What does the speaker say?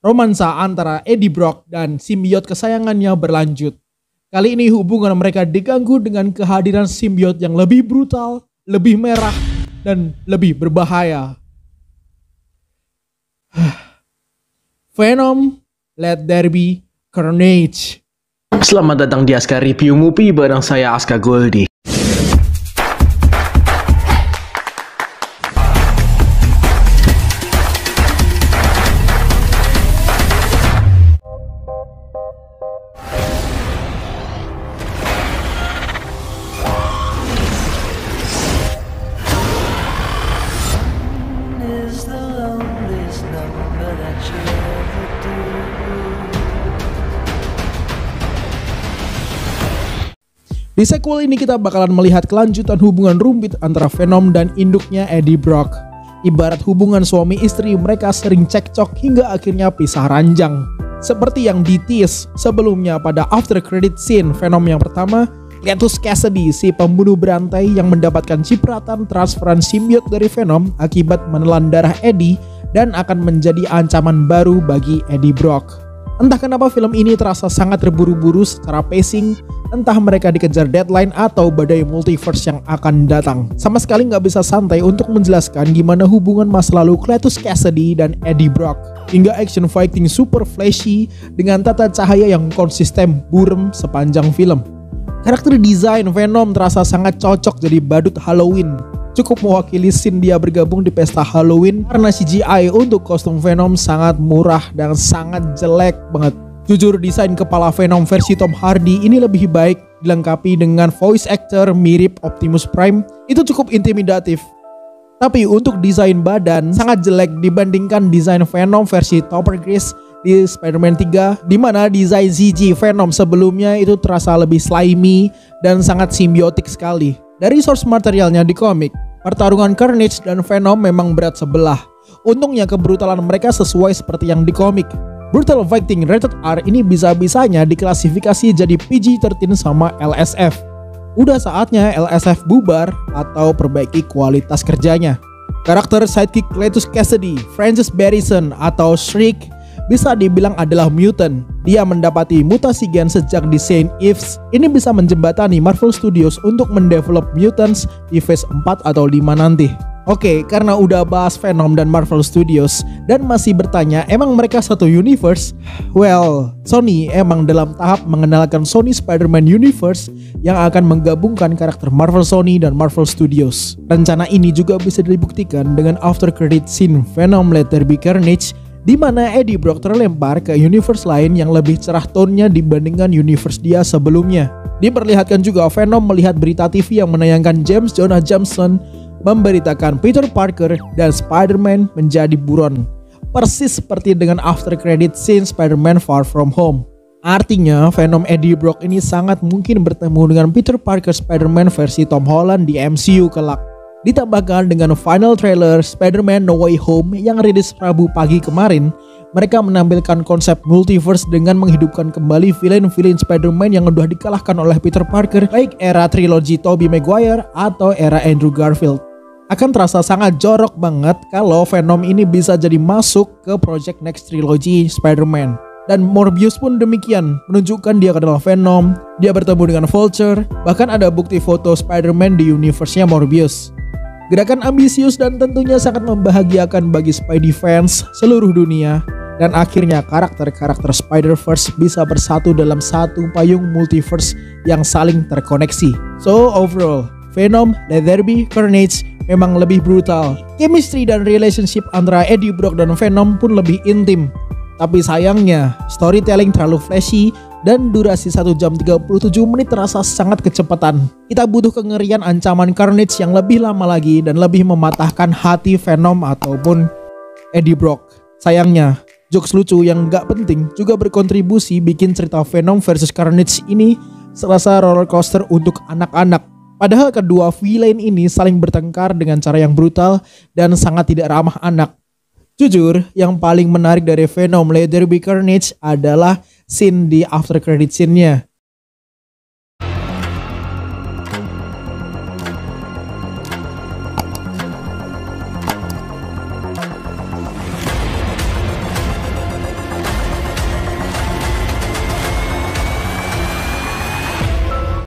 romansa antara Eddie Brock dan simbiot kesayangannya berlanjut. Kali ini hubungan mereka diganggu dengan kehadiran simbiot yang lebih brutal, lebih merah, dan lebih berbahaya. Venom, Let There Be Carnage. Selamat datang di Aska Review Movie bareng saya Aska Goldie. Di sequel ini kita bakalan melihat kelanjutan hubungan rumit antara Venom dan induknya Eddie Brock. Ibarat hubungan suami istri, mereka sering cekcok hingga akhirnya pisah ranjang. Seperti yang di-tease sebelumnya pada after credit scene Venom yang pertama, Cletus Kasady, si pembunuh berantai yang mendapatkan cipratan transferan simbiot dari Venom akibat menelan darah Eddie dan akan menjadi ancaman baru bagi Eddie Brock. Entah kenapa film ini terasa sangat terburu-buru secara pacing, entah mereka dikejar deadline atau badai multiverse yang akan datang. Sama sekali nggak bisa santai untuk menjelaskan gimana hubungan masa lalu Cletus Kasady dan Eddie Brock. Hingga action fighting super flashy dengan tata cahaya yang konsisten buram sepanjang film. Karakter desain Venom terasa sangat cocok jadi badut Halloween. Cukup mewakili scene dia bergabung di pesta Halloween karena CGI untuk kostum Venom sangat murah dan sangat jelek banget. Jujur desain kepala Venom versi Tom Hardy ini lebih baik dilengkapi dengan voice actor mirip Optimus Prime, itu cukup intimidatif. Tapi untuk desain badan sangat jelek dibandingkan desain Venom versi Topher Grace di Spider-Man 3, di mana desain CG Venom sebelumnya itu terasa lebih slimy dan sangat simbiotik sekali. Dari source materialnya di komik, pertarungan Carnage dan Venom memang berat sebelah. Untungnya kebrutalan mereka sesuai seperti yang di komik. Brutal Fighting Rated R ini bisa-bisanya diklasifikasi jadi PG-13 sama LSF. Udah saatnya LSF bubar atau perbaiki kualitas kerjanya. Karakter sidekick Cletus Kasady, Francis Barrison atau Shriek, bisa dibilang adalah mutant. Dia mendapati mutasi gen sejak di Saint Ives. Ini bisa menjembatani Marvel Studios untuk mendevelop mutants di phase 4 atau 5 nanti. Oke, karena udah bahas Venom dan Marvel Studios dan masih bertanya emang mereka satu universe? Well, Sony emang dalam tahap mengenalkan Sony Spider-Man Universe yang akan menggabungkan karakter Marvel Sony dan Marvel Studios. Rencana ini juga bisa dibuktikan dengan after credit scene Venom Let There Be Carnage, di mana Eddie Brock terlempar ke universe lain yang lebih cerah tone-nya dibandingkan universe dia sebelumnya. Diperlihatkan juga Venom melihat berita TV yang menayangkan James Jonah Jameson memberitakan Peter Parker dan Spider-Man menjadi buron. Persis seperti dengan after credit scene Spider-Man Far From Home. Artinya Venom Eddie Brock ini sangat mungkin bertemu dengan Peter Parker Spider-Man versi Tom Holland di MCU kelak. Ditambahkan dengan final trailer Spider-Man No Way Home yang rilis Rabu pagi kemarin, mereka menampilkan konsep multiverse dengan menghidupkan kembali villain-villain Spider-Man yang sudah dikalahkan oleh Peter Parker, baik era trilogi Tobey Maguire atau era Andrew Garfield. Akan terasa sangat jorok banget kalau Venom ini bisa jadi masuk ke project next trilogy Spider-Man. Dan Morbius pun demikian, menunjukkan dia adalah Venom, dia bertemu dengan Vulture, bahkan ada bukti foto Spider-Man di universe-nya Morbius. Gerakan ambisius dan tentunya sangat membahagiakan bagi Spidey fans seluruh dunia. Dan akhirnya karakter-karakter Spider-Verse bisa bersatu dalam satu payung multiverse yang saling terkoneksi. So overall, Venom Let There Be Carnage memang lebih brutal. Chemistry dan relationship antara Eddie Brock dan Venom pun lebih intim. Tapi sayangnya, storytelling terlalu flashy dan durasi 1 jam 37 menit terasa sangat kecepatan. Kita butuh kengerian ancaman Carnage yang lebih lama lagi dan lebih mematahkan hati Venom ataupun Eddie Brock. Sayangnya, jokes lucu yang gak penting juga berkontribusi bikin cerita Venom versus Carnage ini serasa roller coaster untuk anak-anak. Padahal kedua villain ini saling bertengkar dengan cara yang brutal dan sangat tidak ramah anak. Jujur, yang paling menarik dari Venom Let There Be Carnage adalah scene di after credit scene-nya.